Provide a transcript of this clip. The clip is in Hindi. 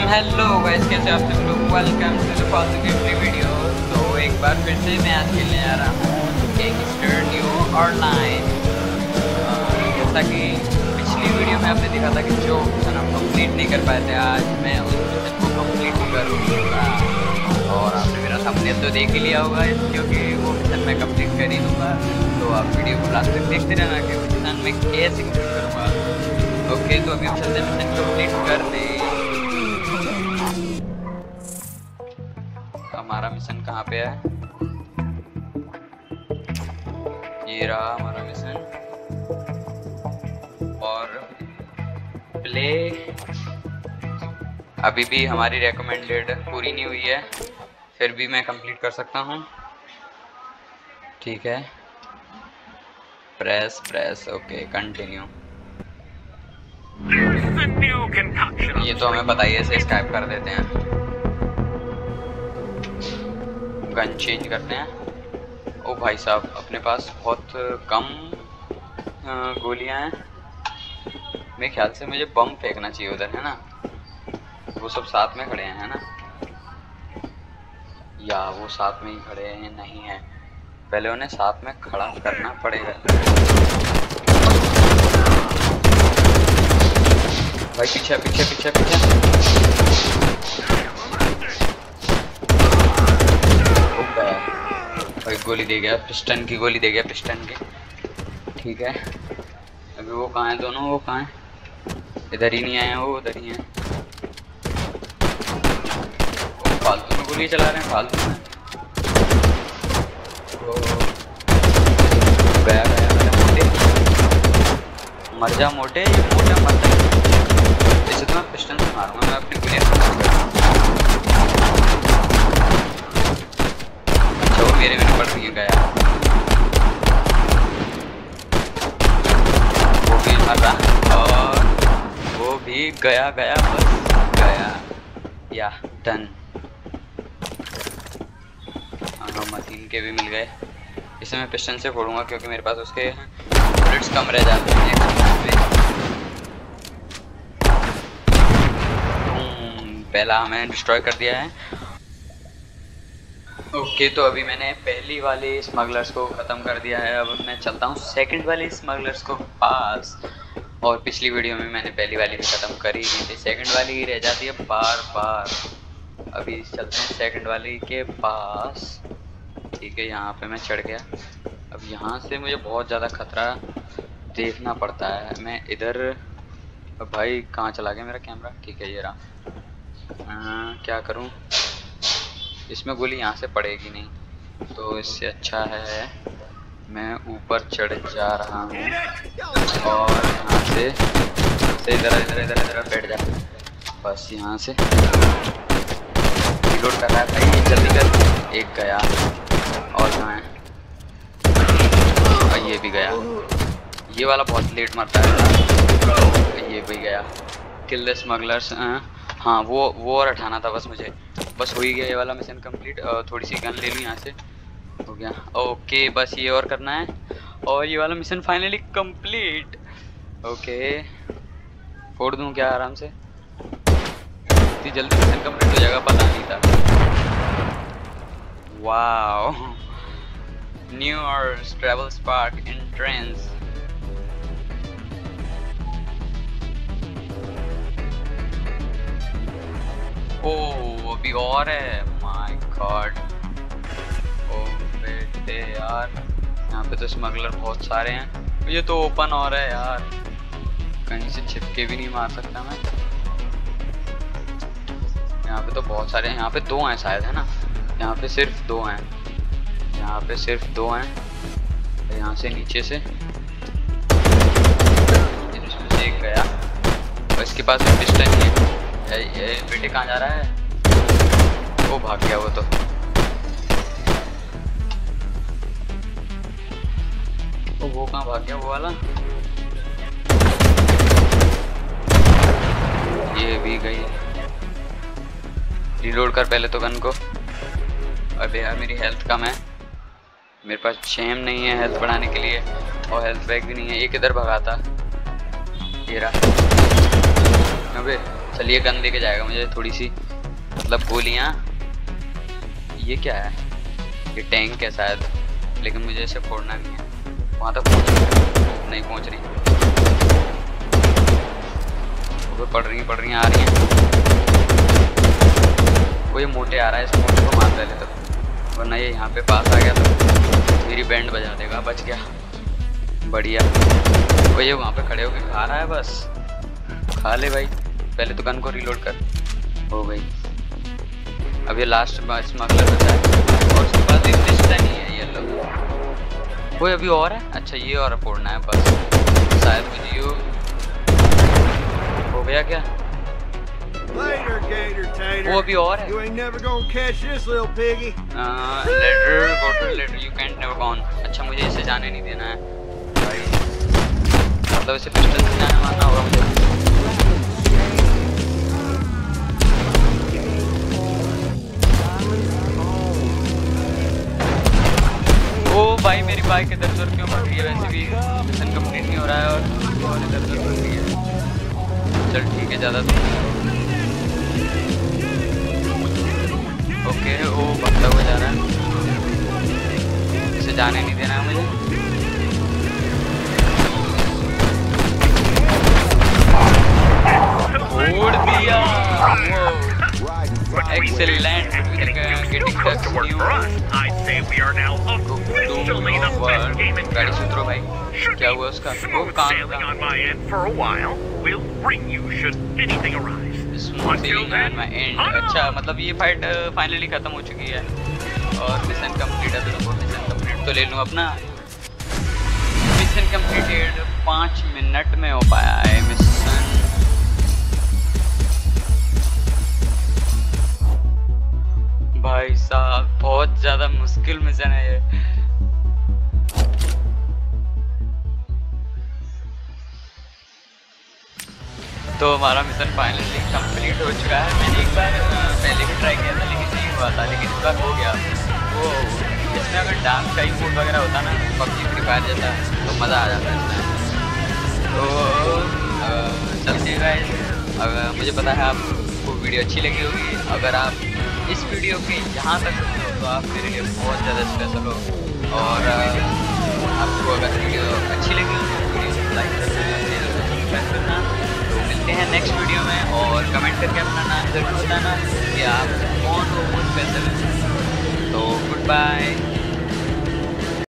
हेलो गाइस, कैसे आप सब लोग। Welcome to the positive video. तो एक बार फिर से मैं आज खेलने जा रहा हूँ गैंगस्टर न्यू ऑनलाइन। जैसा कि पिछली वीडियो में आपने देखा था कि जो मिशन हम कंप्लीट नहीं कर पाए थे, आज मैं उस मिशन को कंप्लीट करूँगा। और आपने मेरा थंबनेल तो देख ही लिया होगा, क्योंकि वो मिशन मैं कंप्लीट कर ही दूँगा। तो आप वीडियो को लास्ट तक देखते रहना कि मिशन में कैसे कंप्लीट करूँगा। ओके, तो अभी हम चलते हैं मिशन कंप्लीट करने। हमारा मिशन कहाँ पे है? ये रहा हमारा मिशन। और प्ले अभी भी हमारी रेकमेंडेड पूरी नहीं हुई है, फिर भी मैं कंप्लीट कर सकता हूँ। ठीक है, प्रेस ओके, कंटिन्यू। ये तो हमें पता ही है, इसे स्काइप कर देते हैं। गन चेंज करते हैं। ओ भाई साहब, अपने पास बहुत कम गोलियां हैं। मेरे ख्याल से मुझे बम फेंकना चाहिए उधर, है ना? वो सब साथ में खड़े हैं, है ना? या वो साथ में ही खड़े हैं? नहीं है, पहले उन्हें साथ में खड़ा करना पड़ेगा। भाई पीछे पीछे पीछे पीछे। भाई गोली दे गया, पिस्टन की गोली दे गया, पिस्टन की। ठीक है, अभी वो कहाँ हैं दोनों? वो कहाँ हैं? इधर ही नहीं आए हैं, वो उधर ही हैं। फालतू में गोली चला रहे हैं, फालतू में। गया गया गया मोटे, मर जा मोटे। ये मोटा मरता है। इसे तो मैं पिस्टन से मारूंगा, मैं अपनी गोली मेरे में पड़ रही है। गया, वो भी मर रहा और वो भी गया गया, बस गया। या डन। हाँ, मशीन के भी मिल गए। इसे मैं पिस्टन से फोड़ूंगा, क्योंकि मेरे पास उसके बुलेट्स कम रह जाते हैं। पहला हमें डिस्ट्रॉय कर दिया है। ओके, तो अभी मैंने पहली वाले स्मगलर्स को ख़त्म कर दिया है। अब मैं चलता हूँ सेकंड वाले स्मगलर्स को पास। और पिछली वीडियो में मैंने पहली वाली भी ख़त्म कर ही दी थी, सेकंड वाली ही रह जाती है बार बार। अभी चलते हैं सेकंड वाली के पास। ठीक है, यहाँ पे मैं चढ़ गया। अब यहाँ से मुझे बहुत ज़्यादा खतरा देखना पड़ता है। मैं इधर, अब भाई कहाँ चला गया मेरा कैमरा? ठीक है, ये रहा। क्या करूँ? इसमें गोली यहाँ से पड़ेगी नहीं, तो इससे अच्छा है मैं ऊपर चढ़ जा रहा हूँ और यहाँ से इधर इधर इधर इधर बैठ जा। बस यहाँ से रिलोड कर रहा है भाई, जल्दी कर। एक गया, और कहाँ है? ये भी गया। ये वाला बहुत लेट मरता है। ये भी गया। Kill the smugglers. हाँ, वो और हटाना था बस मुझे। बस हो ही गया ये वाला मिशन कंप्लीट। थोड़ी सी गन ले लूँ यहाँ से, हो गया। ओके, बस ये और करना है और ये वाला मिशन फाइनली कंप्लीट। ओके, फोड़ दूँ क्या आराम से? इतनी जल्दी मिशन कंप्लीट हो जाएगा, पता नहीं था। वाओ, न्यू और ट्रैवल स्पार्क एंट्रेंस। ओह, अभी और है। My God. ओ बेटे यार, यहाँ पे तो स्मगलर बहुत सारे हैं। ये तो ओपन हो रहा है यार, कहीं से छिपके भी नहीं मार सकता मैं। यहाँ पे तो बहुत सारे हैं। यहाँ पे दो हैं शायद, है ना? यहाँ पे सिर्फ दो हैं। यहाँ पे सिर्फ दो हैं। यहाँ से नीचे से इसमें से एक गया, और इसके पास पिस्टल नहीं है। ये बेटे कहाँ जा रहा है? वो भाग गया वो तो। वो कहाँ भाग गया वो वाला? ये भी गई। रिलोड कर पहले तो गन को। अबे यार, मेरी हेल्थ कम है, मेरे पास जेम नहीं है हेल्थ बढ़ाने के लिए, और हेल्थ बैग भी नहीं है। एक इधर भगा था, ये रहा। मैं पे। चलिए गन लेके जाएगा मुझे थोड़ी सी, मतलब गोलियां। ये क्या है? ये टैंक है शायद, लेकिन मुझे इसे फोड़ना नहीं है। वहाँ तक नहीं पहुँच रही। वो पड़ रही हैं, आ रही हैं। वो ये मोटे आ रहा है, इस मोटे को मार पहले तो, वरना ये यहाँ पे पास आ गया तो मेरी बैंड बजा देगा। बच गया, बढ़िया। वो ये वहाँ पे खड़े होके खा रहा है, बस खा ले भाई। पहले तो गन को रिलोड कर। हो गई। अब ये लास्ट स्मगलर बचा है और उसके बाद एक रिश्ता नहीं है ये लोग। वो अभी और है, अच्छा ये और फोड़ना है बस। शायद मुझे ये हो गया क्या? वो अभी और है। अच्छा मुझे इसे जाने नहीं देना है भाई, मतलब इसे पिस्टल से जाने मारना होगा मुझे। ओ भाई मेरी बाइक इधर उधर क्यों बढ़ रही है? वैसे भी मिशन कंप्लीट नहीं हो रहा है और इधर उधर बढ़ रही है। चल ठीक है, ज़्यादा ओके। वो भागता हुआ जा रहा है, इसे जाने नहीं देना है मुझे। फोड़ दिया। Excellent. गाड़ी से उतरो भाई। क्या हुआ उसका? वो काम अच्छा, मतलब ये फाइट फाइनली खत्म हो चुकी है और मिशन कंप्लीट है। तो मिशन कंप्लीट तो ले लूँ अपना। मिशन कंप्लीटेड 5 मिनट में हो पाया है मिशन। भाई साहब बहुत ज़्यादा मुश्किल मिशन है ये। तो हमारा मिशन फाइनली कंप्लीट हो चुका है। मैंने एक बार पहले भी ट्राई किया था लेकिन नहीं हुआ था, लेकिन इस बार हो गया। वो इसमें अगर डांस का इमोट वगैरह होता ना PUBG फ्री फायर जैसा तो मज़ा आ जाता है इसमें। तो चलते हैं गाइस। अगर मुझे पता है आपको वीडियो अच्छी लगी होगी। अगर आप इस वीडियो के यहाँ तक हो तो आप मेरे लिए बहुत ज़्यादा स्पेशल हो। और आपको अगर वीडियो अच्छी लगी हो तो वीडियो को लाइक करना, चैनल को सब्सक्राइब करना। तो मिलते हैं नेक्स्ट वीडियो में और कमेंट करके अपना नाम ज़रूर बताना कि आप कौन हो वो स्पेशल है। तो गुड बाय।